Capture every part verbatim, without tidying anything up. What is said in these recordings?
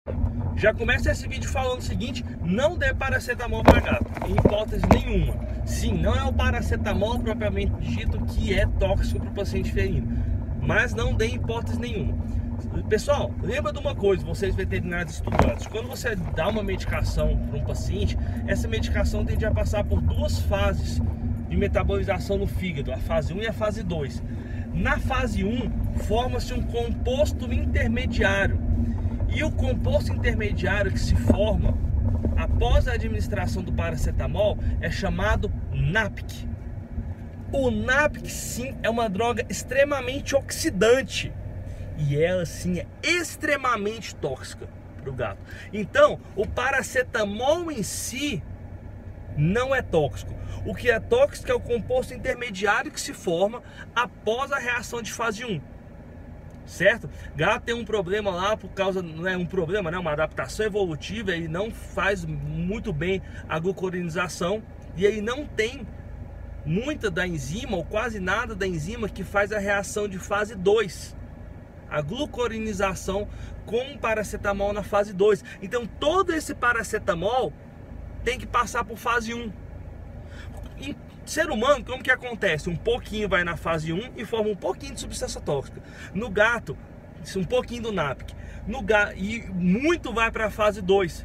Já começa esse vídeo falando o seguinte: não dê paracetamol para gato, em hipótese nenhuma. Sim, não é o paracetamol propriamente dito que é tóxico para o paciente ferino, mas não dê em hipótese nenhuma. Pessoal, lembra de uma coisa, vocês veterinários estudantes: quando você dá uma medicação para um paciente, essa medicação tende a passar por duas fases de metabolização no fígado, a fase um e a fase dois. Na fase um, forma-se um composto intermediário. E o composto intermediário que se forma após a administração do paracetamol é chamado N A P C. O N A P C, sim, é uma droga extremamente oxidante. E ela, sim, é extremamente tóxica para o gato. Então, o paracetamol em si não é tóxico. O que é tóxico é o composto intermediário que se forma após a reação de fase um. Certo? Gato tem um problema lá por causa, não é um problema, né? Uma adaptação evolutiva, ele não faz muito bem a glucuronização e ele não tem muita da enzima ou quase nada da enzima que faz a reação de fase dois, a glucuronização com o paracetamol na fase dois. Então todo esse paracetamol tem que passar por fase um. Em ser humano, como que acontece? Um pouquinho vai na fase um e forma um pouquinho de substância tóxica. No gato, um pouquinho do N A P C. No gato, e muito vai para a fase dois,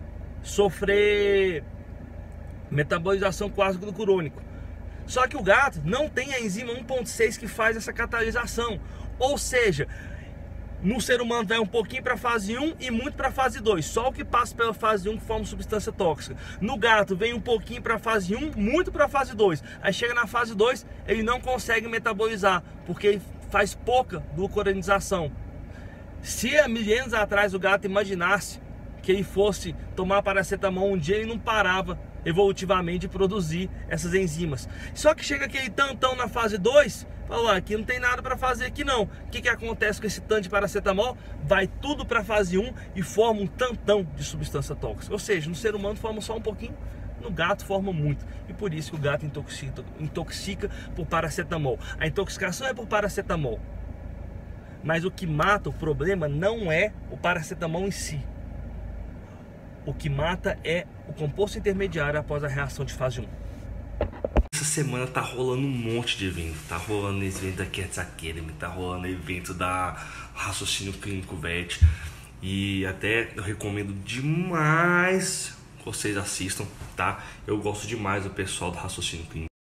sofrer metabolização com ácido glucurônico. Só que o gato não tem a enzima um ponto seis que faz essa catalisação. Ou seja, no ser humano vai um pouquinho para a fase um e muito para a fase dois. Só o que passa pela fase um que forma substância tóxica. No gato vem um pouquinho para a fase um, muito para a fase dois. Aí chega na fase dois, ele não consegue metabolizar, porque ele faz pouca glucuronização. Se há mil anos atrás o gato imaginasse que ele fosse tomar paracetamol um dia, ele não parava evolutivamente de produzir essas enzimas. Só que chega aquele tantão na fase dois, fala, aqui não tem nada para fazer aqui não. O que que acontece com esse tanto de paracetamol? Vai tudo para a fase um e forma um tantão de substância tóxica. Ou seja, no ser humano forma só um pouquinho, no gato forma muito. E por isso que o gato intoxica, intoxica por paracetamol. A intoxicação é por paracetamol. Mas o que mata o problema não é o paracetamol em si. O que mata é o composto intermediário após a reação de fase um. Essa semana tá rolando um monte de evento. Tá rolando evento da Cats Academy, tá rolando evento da Raciocínio Clínico Vet. E até eu recomendo demais que vocês assistam, tá? Eu gosto demais do pessoal do Raciocínio Clínico.